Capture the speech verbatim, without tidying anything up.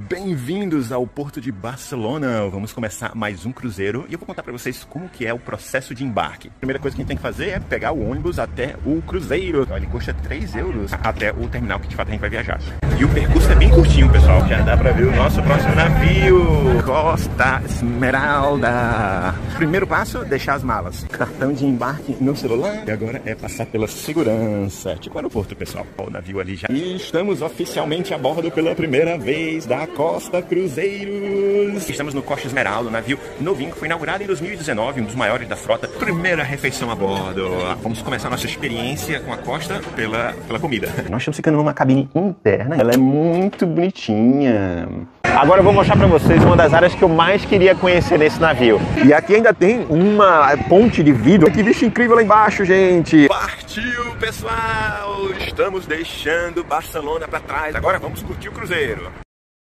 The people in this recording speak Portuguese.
Bem-vindos ao Porto de Barcelona. Vamos começar mais um cruzeiro e eu vou contar para vocês como que é o processo de embarque. A primeira coisa que a gente tem que fazer é pegar o ônibus até o cruzeiro. Então, ele custa três euros até o terminal que de fato a gente vai viajar. E o percurso é bem curtinho, pessoal. Já dá para ver o nosso próximo navio, Costa Esmeralda. Primeiro passo, deixar as malas. Cartão de embarque no celular. E agora é passar pela segurança. Tipo aeroporto, pessoal. O navio ali já. E estamos oficialmente a bordo pela primeira vez da Costa Cruzeiros. Estamos no Costa Esmeralda, um navio novinho que foi inaugurado em dois mil e dezenove, um dos maiores da frota. Primeira refeição a bordo. Vamos começar a nossa experiência com a Costa pela, pela comida. Nós estamos ficando numa cabine interna. Ela é muito bonitinha. Agora eu vou mostrar pra vocês uma das áreas que eu mais queria conhecer nesse navio. E aqui ainda tem uma ponte de vidro. Que bicho incrível lá embaixo, gente. Partiu, pessoal! Estamos deixando Barcelona pra trás. Agora vamos curtir o cruzeiro.